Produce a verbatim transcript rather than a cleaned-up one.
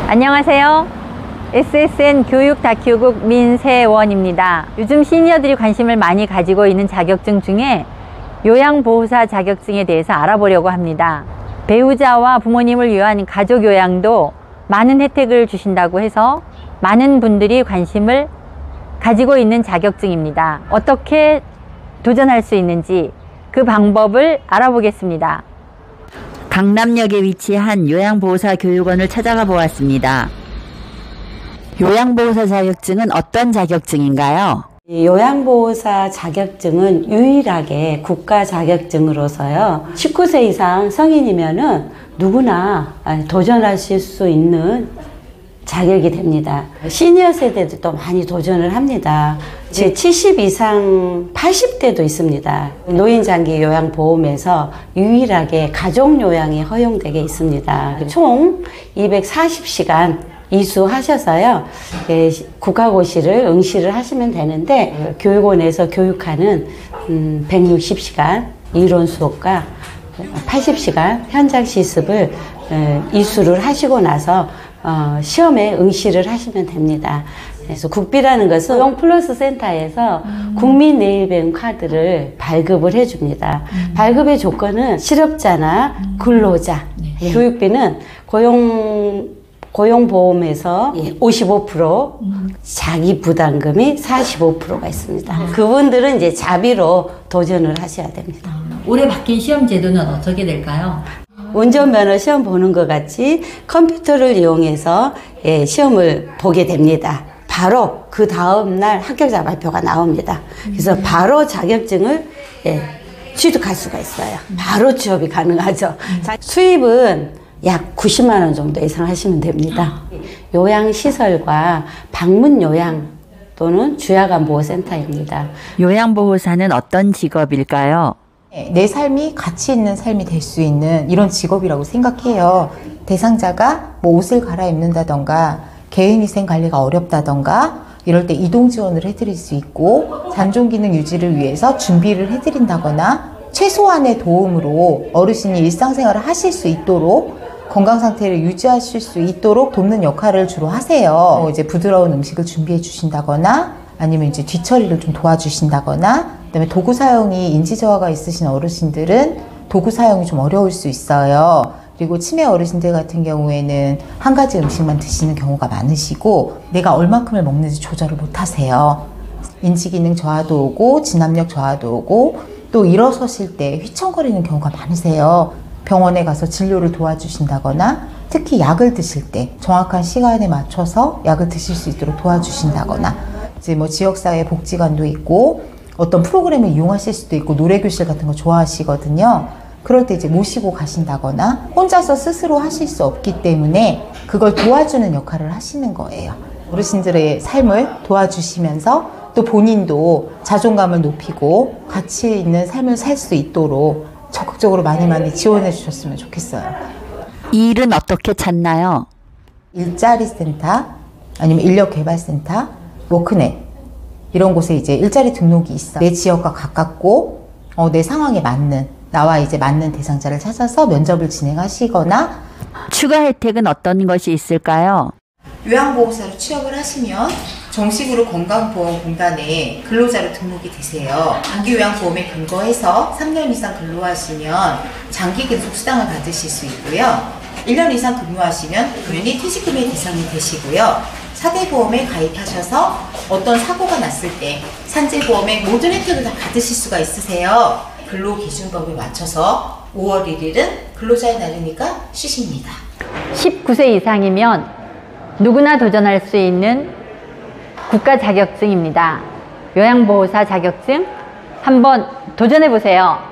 안녕하세요. 에스에스엔 교육 다큐국 민세원입니다. 요즘 시니어들이 관심을 많이 가지고 있는 자격증 중에 요양보호사 자격증에 대해서 알아보려고 합니다. 배우자와 부모님을 위한 가족요양도 많은 혜택을 주신다고 해서 많은 분들이 관심을 가지고 있는 자격증입니다. 어떻게 도전할 수 있는지 그 방법을 알아보겠습니다. 강남역에 위치한 요양보호사 교육원을 찾아가 보았습니다. 요양보호사 자격증은 어떤 자격증인가요? 요양보호사 자격증은 유일하게 국가 자격증으로서요. 십구 세 이상 성인이면은 누구나 도전하실 수 있는 자격이 됩니다. 시니어 세대도 또 많이 도전을 합니다. 제 칠십 이상 팔십 대도 있습니다. 노인장기 요양보험에서 유일하게 가족요양이 허용되게 있습니다. 총 이백사십 시간 이수하셔서요, 예, 국가고시를 응시를 하시면 되는데, 교육원에서 교육하는 음, 백육십 시간 이론 수업과 팔십 시간 현장 실습을 에, 이수를 하시고 나서 어, 시험에 응시를 하시면 됩니다. 그래서 국비라는 것은 고용 플러스 센터에서 음. 국민 네일뱅 카드를 발급을 해줍니다. 음. 발급의 조건은 실업자나 음. 근로자, 네. 교육비는 고용 고용보험에서 오십오 퍼센트, 음. 자기 부담금이 사십오 퍼센트가 있습니다. 음. 그분들은 이제 자비로 도전을 하셔야 됩니다. 음. 올해 바뀐 시험 제도는 어떻게 될까요? 운전면허 시험 보는 것 같이 컴퓨터를 이용해서 예, 시험을 보게 됩니다. 바로 그 다음날 합격자 발표가 나옵니다. 그래서 음. 바로 자격증을 예, 취득할 수가 있어요. 바로 취업이 가능하죠. 음. 수입은 약 구십만 원 정도 예상하시면 됩니다. 요양시설과 방문요양 또는 주야간보호센터입니다. 요양보호사는 어떤 직업일까요? 내 삶이 가치 있는 삶이 될 수 있는 이런 직업이라고 생각해요. 대상자가 뭐 옷을 갈아입는다던가 개인위생 관리가 어렵다던가 이럴 때 이동 지원을 해드릴 수 있고 잔존기능 유지를 위해서 준비를 해드린다거나 최소한의 도움으로 어르신이 일상생활을 하실 수 있도록 건강 상태를 유지하실 수 있도록 돕는 역할을 주로 하세요. 이제 부드러운 음식을 준비해 주신다거나 아니면 이제 뒤처리를 좀 도와주신다거나 그다음에 도구 사용이 인지 저하가 있으신 어르신들은 도구 사용이 좀 어려울 수 있어요. 그리고 치매 어르신들 같은 경우에는 한 가지 음식만 드시는 경우가 많으시고 내가 얼만큼을 먹는지 조절을 못 하세요. 인지기능 저하도 오고 진압력 저하도 오고 또 일어서실 때 휘청거리는 경우가 많으세요. 병원에 가서 진료를 도와주신다거나 특히 약을 드실 때 정확한 시간에 맞춰서 약을 드실 수 있도록 도와주신다거나 이제 뭐 지역사회 복지관도 있고 어떤 프로그램을 이용하실 수도 있고 노래교실 같은 거 좋아하시거든요. 그럴 때 이제 모시고 가신다거나 혼자서 스스로 하실 수 없기 때문에 그걸 도와주는 역할을 하시는 거예요. 어르신들의 삶을 도와주시면서 또 본인도 자존감을 높이고 가치 있는 삶을 살 수 있도록 적극적으로 많이 많이 지원해 주셨으면 좋겠어요. 이 일은 어떻게 찾나요? 일자리 센터 아니면 인력개발센터, 워크넷 이런 곳에 이제 일자리 등록이 있어. 내 지역과 가깝고 어, 내 상황에 맞는 나와 이제 맞는 대상자를 찾아서 면접을 진행하시거나 추가 혜택은 어떤 것이 있을까요? 요양보호사로 취업을 하시면 정식으로 건강보험공단에 근로자로 등록이 되세요. 장기요양보험에 근거해서 삼 년 이상 근로하시면 장기근속 수당을 받으실 수 있고요. 일 년 이상 근무하시면 당연히 퇴직금의 대상이 되시고요. 사대보험에 가입하셔서 어떤 사고가 났을 때 산재보험의 모든 혜택을 다 받으실 수가 있으세요. 근로기준법에 맞춰서 오월 일일은 근로자의 날이니까 쉬십니다. 십구 세 이상이면 누구나 도전할 수 있는 국가 자격증입니다. 요양보호사 자격증 한번 도전해 보세요.